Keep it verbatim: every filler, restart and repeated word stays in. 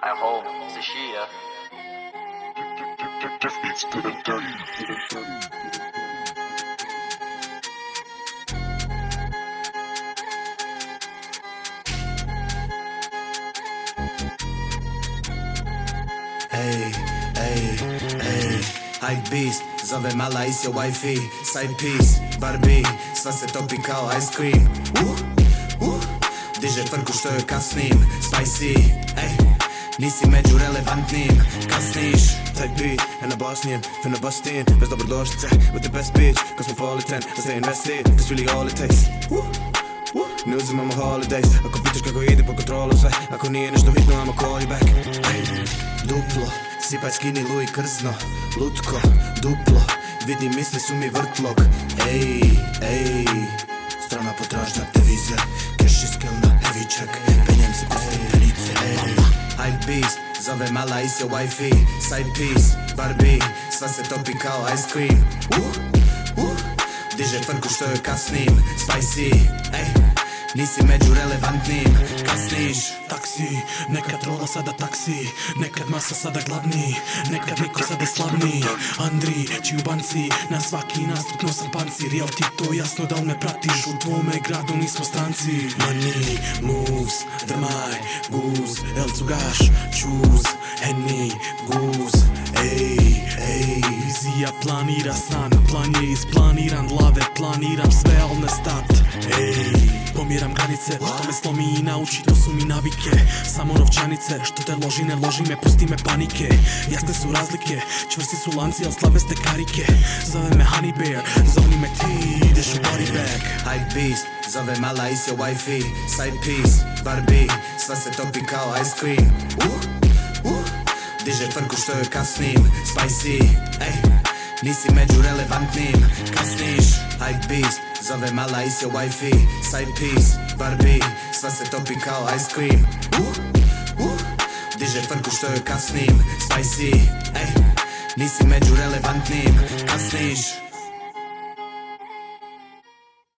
I hope se shija. Ej, ej, ej, Hypebeast, zove mala is your wifey. Side piece, Barbie, sva se topi kao ice cream. Uh, uh, diže frku što joj kasnim. Spicy, ej, nisi među relevantnim. Kasniš, taj beat, and a Bosnian, finna bustin. Bez dobrodošlice, with the best bitch. Cosmopolitan, da stay invested, that's really all it takes. Uh, uh, ne uzimamo holidays. Ako pitaš kako ide po kontrolu sve. Ako nije nešto hitno, I'ma call you back. Ej, duplo, sipaj skini Louis krzno. Lutko, duplo, vidi misli su mi vrtlog. Ej, ej, strana potražnja devize. Cash is kill na heavy check. Penjem se po stepenice. Ej, Hypebeast, zove mala is your wifey. Side piece, Barbie, sva se topi kao ice cream. Uh, uh, diže frku što joj kasnim. Spicy, ej, nisi među relevantnim. Kasniš. Taksi, nekad rola sada taksi. Nekad masa sada glavni. Nekad niko sada slavni. Andri, čiju banci. Na svaki nastup nosim pancir. Jel ti to jasno da li me pratiš? U tvome gradu nismo stranci. Money moves, drmaj, guz. El cugaš, choose, Henny, guz. Ej, ej, vizija planira san. Plan je isplaniran, glave planiram sve, al ne stat. Ej, pomjeram granice, što me slomi i nauči, to su mi navike. Samo novčanice, što te loži, ne loži me, pusti me panike. Jasne su razlike, čvrsti su lanci, al slabe ste karike. Zove me Honey Bear, zovni me ti, ideš u body bag. Hypebeast, zove mala is your wifey. Side piece, Barbie, sva se topi kao ice cream. Uh, uh, diže frku što joj kasnim. Spicy, ej, nisi među relevantnim. Kasniš, Hypebeast, zove mala is your wifey. Side piece, Barbie, sva se topi kao ice cream. Uh, uh, diže frku što joj kasnim. Spicy, ej, nisi među relevantnim. Kasniš.